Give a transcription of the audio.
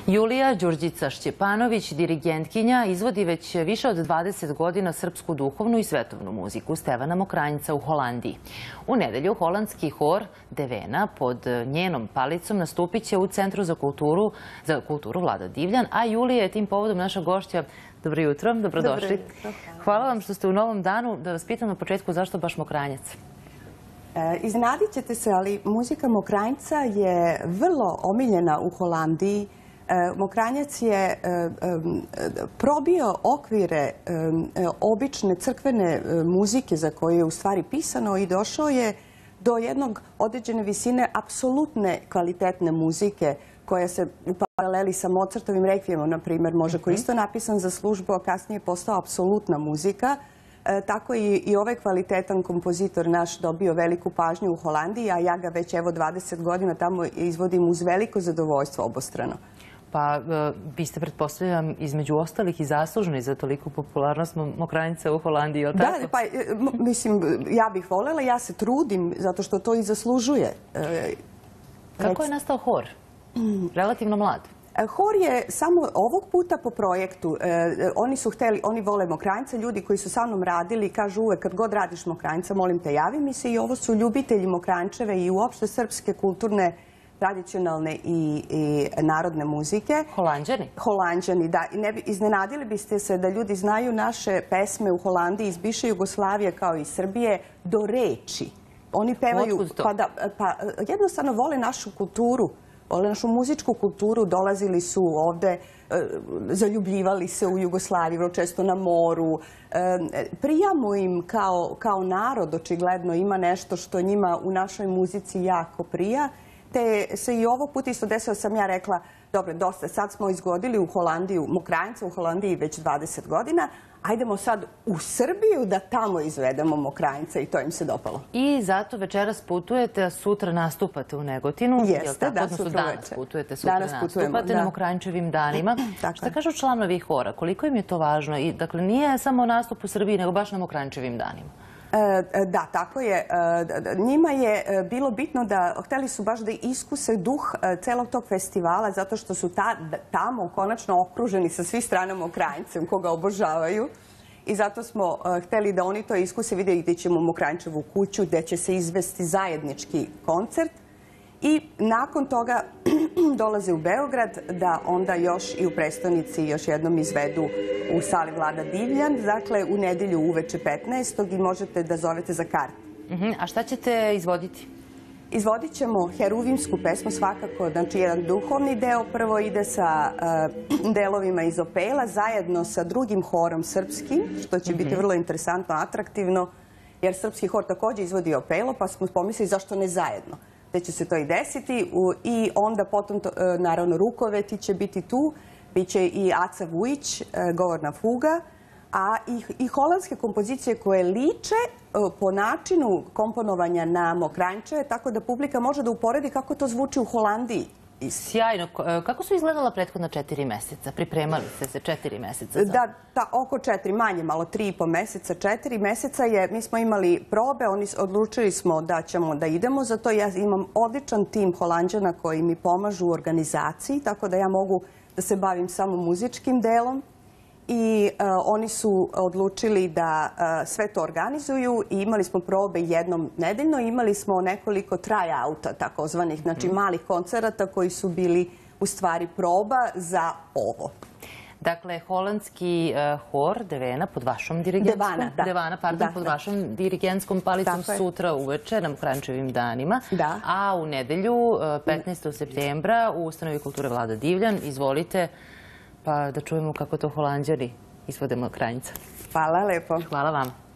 Julija Đurđica-Šćepanović, dirigentkinja, izvodi već više od 20 godina srpsku duhovnu i svetovnu muziku Stevana Mokranjca u Holandiji. U nedelju holandski hor Devena pod njenom palicom nastupit će u Centru za kulturu Vlada Divljan, a Julija je tim povodom naša gošća. Dobro jutro, dobrodošli. Hvala vam što ste u Novom Danu. Da vas pitam na početku zašto baš Mokranjac? Iznenadit ćete se, ali muzika Mokranjca je vrlo omiljena u Holandiji. Mokranjac je probio okvire obične crkvene muzike za koje je u stvari pisano i došao je do jednog određene visine apsolutne kvalitetne muzike koja se u paraleli sa Mozartovim rekvijemom, na primjer, može koji je isto napisan za službu, a kasnije je postao apsolutna muzika. Tako i ovaj kvalitetan kompozitor naš dobio veliku pažnju u Holandiji, a ja ga već evo 20 godina tamo izvodim uz veliko zadovoljstvo obostrano. Pa vi ste, pretpostavljam, između ostalih i zaslužni za toliku popularnost Mokranjca u Holandiji, ili tako? Da, pa mislim, ja bih voljela, ja se trudim zato što to i zaslužuje. Kako je nastao hor? Relativno mlad. Hor je samo ovog puta po projektu. Oni su hteli, oni vole Mokranjca, ljudi koji su sa mnom radili, kažu uvek kad god radiš Mokranjca, molim te, javi mi se, i ovo su ljubitelji Mokranjčeve i uopšte srpske kulturne, tradicionalne i narodne muzike. Holanđani? Holanđani, da. Iznenadili biste se da ljudi znaju naše pesme u Holandiji iz bivše Jugoslavije kao i Srbije do reči. Oni pevaju, pa jednostavno vole našu kulturu, vole našu muzičku kulturu, dolazili su ovde, zaljubljivali se u Jugoslaviji, vrlo često na moru. Prijamo im kao narod, očigledno ima nešto što njima u našoj muzici jako prija. Te se i ovo put isto desilo, sam ja rekla, dobro, dosta, sad smo izgodili u Holandiju, Mokranjca u Holandiji već 20 godina, ajdemo sad u Srbiju da tamo izvedemo Mokranjca, i to im se dopalo. I zato večeras putujete, a sutra nastupate u Negotinu. Jeste, da, sutra danas putujete, sutra nastupate na Mokranjčevim danima. Šta kažu članovi hora? Koliko im je to važno? Dakle, nije samo nastup u Srbiji, nego baš na Mokranjčevim danima. Da, tako je. Njima je bilo bitno da, hteli su baš da iskuse duh celog tog festivala, zato što su tamo konačno okruženi sa svih strana Mokranjcem, koga obožavaju. I zato smo hteli da oni to iskuse, vidjeti ćemo Mokranjčevu kuću, gde će se izvesti zajednički koncert. I nakon toga dolaze u Beograd da onda još i u prestonici još jednom izvedu u sali Vlada Divljan, dakle u nedelju uveče 15. i možete da zovete za karte. A šta ćete izvoditi? Izvodit ćemo heruvimsku pesmu svakako, znači jedan duhovni deo. Prvo ide sa delovima iz opela zajedno sa drugim horom srpskim, što će biti vrlo interesantno, atraktivno, jer srpski hor također izvodi opelo, pa smo pomislili zašto ne zajedno. Da će se to i desiti i onda potom, naravno, Rukoveti će biti tu, bit će i Aca Vujić, govorna fuga, a i holandske kompozicije koje liče po načinu komponovanja na Mokranjčeve, tako da publika može da uporedi kako to zvuči u Holandiji. Sjajno. Kako su izgledala prethodna 4 meseca? Pripremali ste se 4 meseca? Da, oko 4, manje malo, 3,5 meseca, 4 meseca je, mi smo imali probe, odlučili smo da ćemo da idemo, zato ja imam odličan tim Holanđana koji mi pomažu u organizaciji, tako da ja mogu da se bavim samo muzičkim delom. I oni su odlučili da sve to organizuju i imali smo probe jednom nedeljno. Imali smo nekoliko try-outa, takozvanih, znači malih koncerata koji su bili u stvari proba za ovo. Dakle, holandski hor Devena pod vašom dirigentskom... Devana, pardon, pod vašom dirigentskom palicom sutra uveče na Mokranjčevim danima. A u nedelju, 15. septembra, u Ustanovi kulture Vlada Divljan, izvolite, pa da čujemo kako to Holanđani izvode Mokranjca. Hvala lepo. Hvala vam.